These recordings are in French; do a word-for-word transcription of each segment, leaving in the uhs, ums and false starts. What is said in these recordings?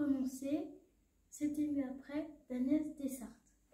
renoncer, c'était mieux après d'Agnès Dessart.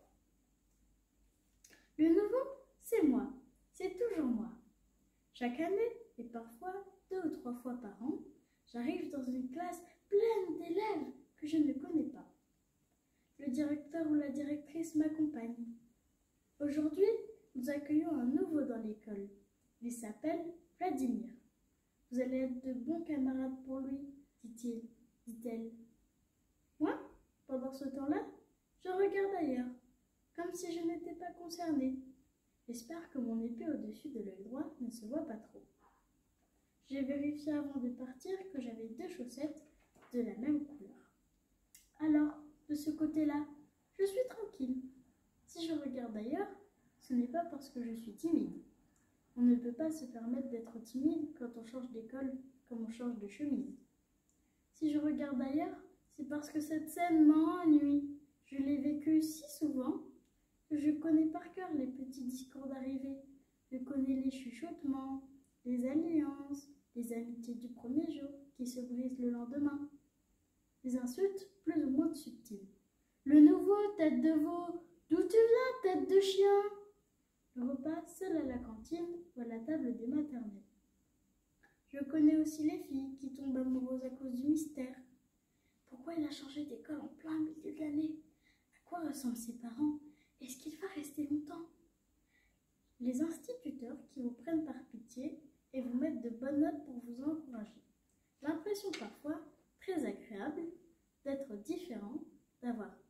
Le nouveau, c'est moi, c'est toujours moi. Chaque année, et parfois deux ou trois fois par an, j'arrive dans une classe pleine d'élèves que je ne connais pas. Le directeur ou la directrice m'accompagne. Aujourd'hui, nous accueillons un nouveau dans l'école. Il s'appelle Vladimir. Vous allez être de bons camarades pour lui, dit-il, dit-elle. Moi, pendant ce temps-là, je regarde ailleurs, comme si je n'étais pas concernée. J'espère que mon épée au-dessus de l'œil droit ne se voit pas trop. J'ai vérifié avant de partir que j'avais deux chaussettes de la même couleur. Alors, de ce côté-là, je suis tranquille. Si je regarde ailleurs, ce n'est pas parce que je suis timide. On ne peut pas se permettre d'être timide quand on change d'école comme on change de chemise. Si je regarde ailleurs, c'est parce que cette scène m'ennuie. Je l'ai vécue si souvent que je connais par cœur les petits discours d'arrivée. Je connais les chuchotements, les alliances, les amitiés du premier jour qui se brisent le lendemain. Les insultes plus ou moins subtiles. Le nouveau, tête de veau, d'où tu viens, tête de chien? Le repas seul à la cantine ou à la table des maternelles. Je connais aussi les filles qui tombent amoureuses à cause du mystère. Pourquoi il a changé d'école en plein milieu de l'année? À quoi ressemblent ses parents? Est-ce qu'il va rester longtemps? Les instituteurs qui vous prennent par pitié et vous mettent de bonnes notes pour vous encourager. L'impression parfois très agréable d'être différent, d'avoir